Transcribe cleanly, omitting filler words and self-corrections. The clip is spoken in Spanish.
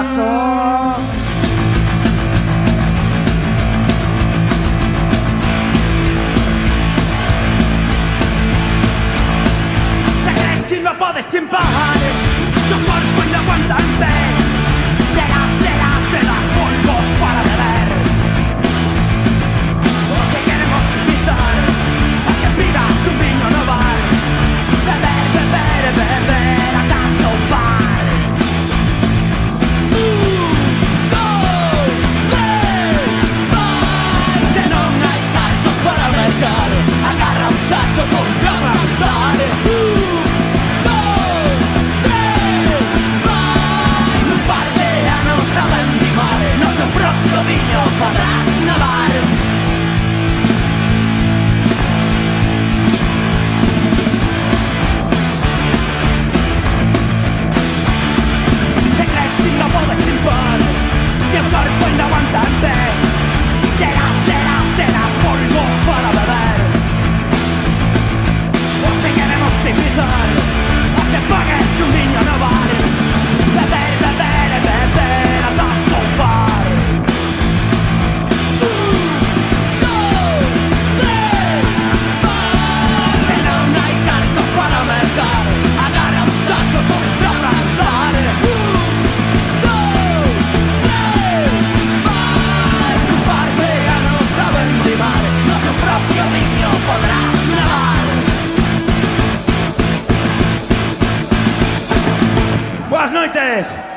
paso. Se crees que no podes chimpar, tu cuerpo no aguanta en té. Te das polvos para beber. O si queremos invitar a que pidas un viño no bar. Beber, beber, beber hasta un bar. 1, 2, 3, vai. Se non hai cartos para mercar, agarra un sacho con cabra dale. 1, 2, 3, vai. Un par de anos a vendimar, no teu propio viño podrás navar. Se crees que no podes chimpar, que el cuerpo no aguanta en té. Te das polvos para beber. O si queremos te invitar a que pagues un viño no bar. Beber, beber, beber hasta un bar. 1, 2, 3, vai. Se non hai cartos para mercar, agarra un saco con cabra dale. 1, 2, 3, vai. Un par de anos a vendimar, no teu propio viño podrás navar. Boas noites.